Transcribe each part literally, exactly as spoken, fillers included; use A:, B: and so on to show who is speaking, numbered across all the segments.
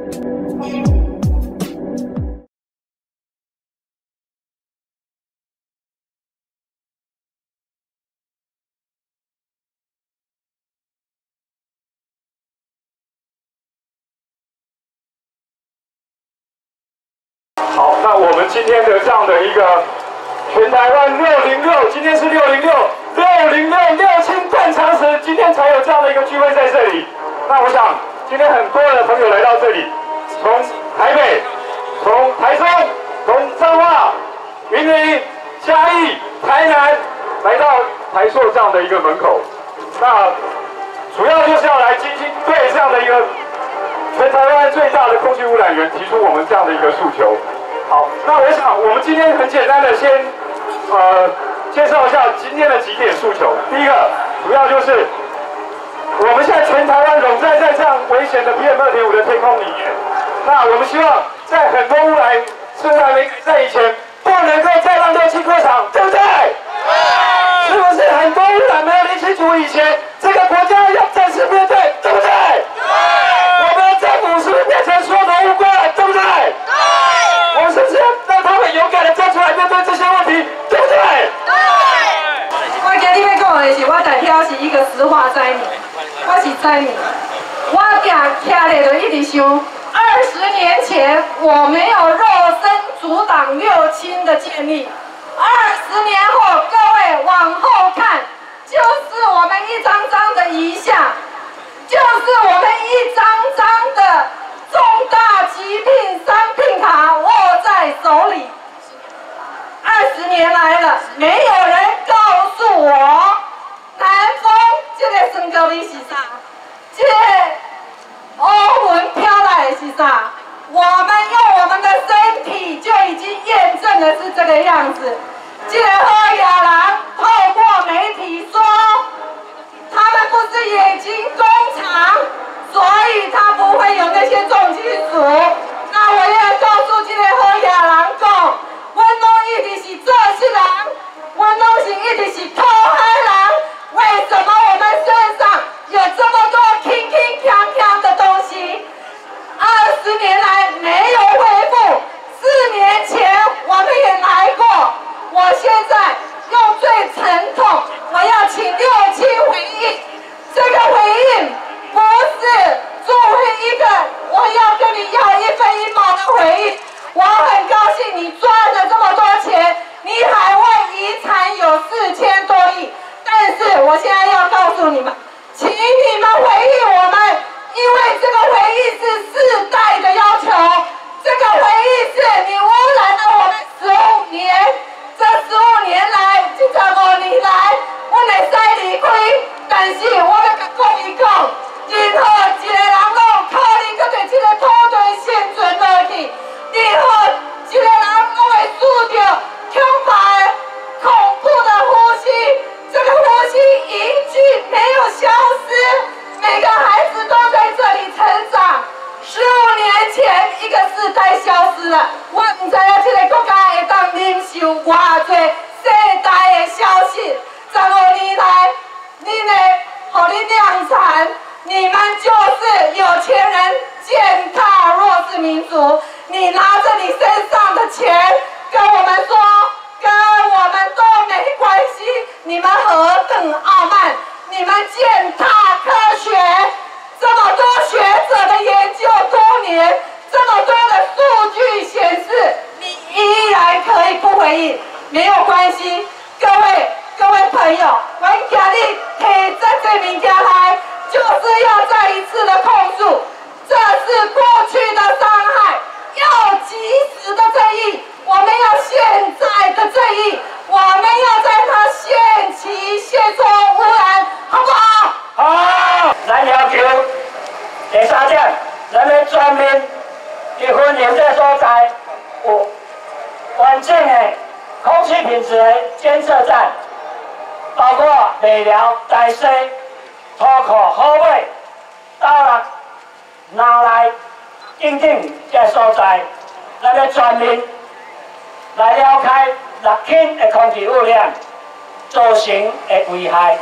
A: 好，那我们今天的这样的一个全台湾六零六，今天是六零六六零六六轻断肠时，今天才有这样的一个聚会在这里。那我想，今天很多的朋友来到这里，从台北、从台中、从彰化、云林、嘉义、台南，来到台塑这样的一个门口。那主要就是要来积极对这样的一个全台湾最大的空气污染源提出我们这样的一个诉求。好，那我想我们今天很简单的先呃介绍一下今天的几点诉求。第一个，主要就是我们现在全台湾笼罩在这样危险的 P M 二点五 的天空里面。那我们希望在很多污染虽然没在以前，不能够再让六轻扩厂，对不对？是不是很多污染没有理清楚以前，这个国家要正式面对，对不对？我们的政府是不是变成所有的乌龟了，对不对？我们是不是要让他们勇敢的站出来面对这些问题，对不对？
B: 我今日要讲的是，我代表是一个石化灾民，我是灾民，我行徛咧就一直想，二十年前我没有肉身阻挡六轻的建立，二十年后各位往后看，就是我们一张张的遗像，就是我们一张张的重大疾病商品卡握在手里。二十年来了，没有人告诉我，南风这个升高力是啥？这个欧文飘来的是啥？我们用我们的身体就已经验证的是这个样子。这个喝雅郎透过媒体说，他们不是冶金工厂，所以它不会有那些重金属。那我要告诉这个喝雅郎讲，我拢一直是做事人，我拢是一直是偷害人。为什么我们身上有这么多轻轻锵锵的东西？二十年来没有恢复，四年前我们也来过。我现在用最沉痛，我要请六轻回应。这个回应不是作为一个我要跟你要一分一毛的回应。我很高兴你赚了这么多钱，你海外遗产有四千多亿。但是我现在要告诉你们，请你们回应我们，因为这个回应是世代的要求，这个回应是你污染了我们十五年。这十五年来，这十五年来，我会使离开，但是我要甲讲一讲，任何一个人拢可能搁对这个土地生存落去，任何一个人拢会受到恐怕的恐怖的呼吸，这个呼吸一句没有消失，每个孩子都在这里成长。十五年前，一个世代消失了，我唔知影这个国家会当忍受偌多世代的消息。十五年来，你呢，互你量产，你们就是有钱人践踏弱势民族。你拿着你身上的钱跟我们说，跟我们都没关系，你们何等傲慢！你们践踏科学。这么多学者的研究多年，这么多的数据显示，你依然可以不回应，没有关系。各位各位朋友，我今日提这这物件来，就是要再一次的控诉，这是过去的伤害，要及时的正义，我们要现在的正义，我们要在它限期限中污染，好不好？
C: 好，咱要求第三点，咱要全面去分流这所在有环境的空气品质的监测站，包括北寮、台西、土库、好尾、斗六、南来、等等这所在，咱要全面来了解六轻的空气污染造成的危害。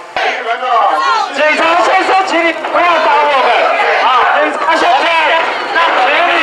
A: 警察先生，请你不要打我们啊！警察先生，那请你。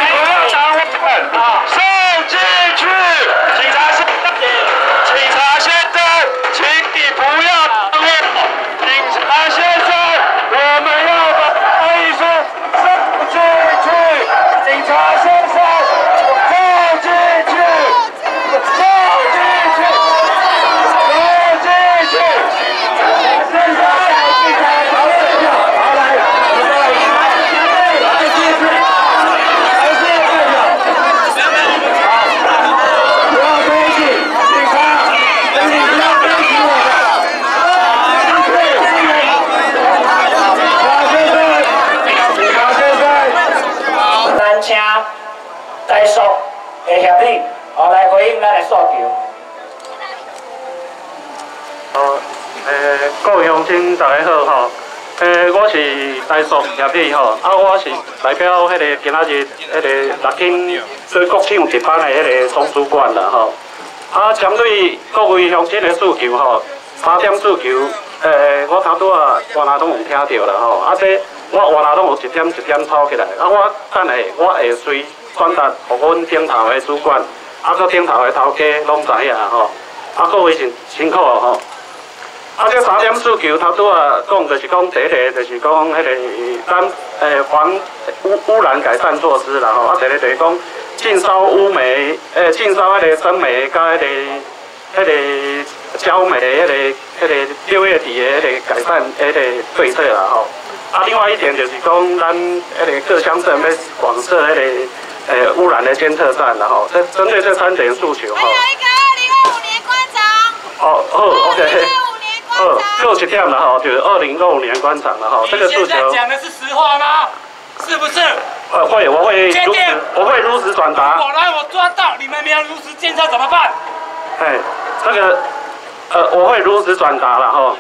D: 诶，我是台塑协会吼，啊，我是代表迄个今仔日迄个六轻做国庆值班的迄个总主管啦吼。啊，针对各位乡亲的诉求吼，三点诉求，诶，我头拄啊原来拢有听到啦吼，啊，这我原来拢有一点一点抄起来，啊，我等下我会随转达互阮顶头的主管，啊，搁顶头的头家拢知影吼，啊，各位辛辛苦哦吼。 啊，这三点诉求，头拄啊讲，就是讲第一个，就是讲迄个咱诶防污污染改善措施啦吼。啊，第二个就是讲禁烧污煤，诶禁烧迄个生煤，甲迄个迄个焦煤，迄个迄个六月底的迄个改善迄个对策啦吼。啊，另外一点就是讲咱迄个各乡镇要广设迄个诶污染的监测站啦吼。这针对这三点诉求吼。还有
E: 一个二零二五年观察。
D: 哦，好 ，OK。 二六十天了哈，就是二零二五年观场了哈。这个诉求。
F: 你现在讲的是实话吗？是不是？
D: 呃，会，我会如实，我会如实转达。
F: 我来，我抓到你们没有如实监测怎么办？
D: 哎，这个，呃，我会如实转达了哈。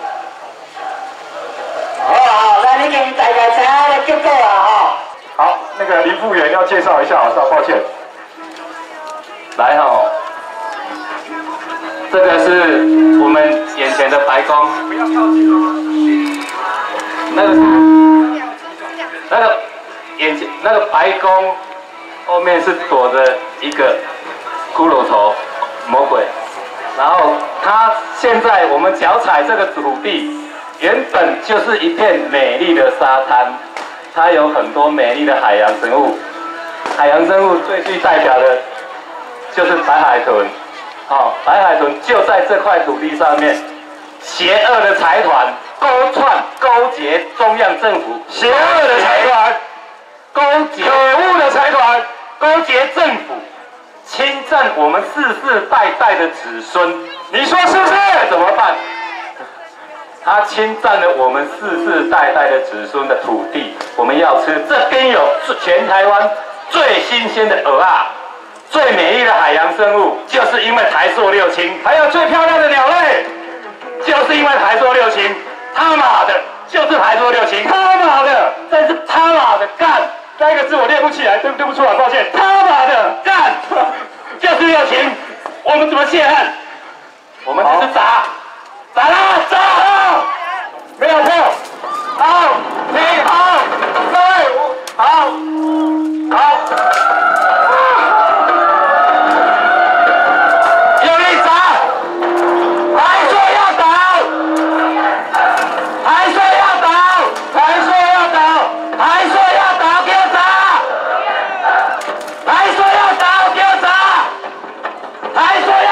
C: 好好，那你给大家查的结果啊哈。
A: 好，那个林副员要介绍一下，啊，抱歉。
G: 来哈、哦。 这个是我们眼前的白宫，那个那个眼前那个白宫后面是躲着一个骷髅头魔鬼，然后它现在我们脚踩这个土地，原本就是一片美丽的沙滩，它有很多美丽的海洋生物，海洋生物最具代表的就是白海豚。 好，白海豚就在这块土地上面，邪恶的财团勾串勾结中央政府，
A: 邪恶的财团
G: 勾结
A: 可恶的财团
G: 勾结政府，侵占我们世世代代的子孙，
A: 你说是不是？
G: 怎么办？他侵占了我们世世代代的子孙的土地，我们要吃。这边有全台湾最新鲜的蚵啊！ 最美丽的海洋生物，就是因为台塑六轻；还有最漂亮的鸟类，就是因为台塑六轻。他妈的，就是台塑六轻！他妈的，真是他妈的干！
A: 那一个字我念不起来，对对不出来，抱歉。
G: 他妈的干，就是六轻！我们怎么泄恨？我们只是砸，砸啦，砸啦！
A: 没有错。
G: 好，你好，对，好，好。
C: 还说要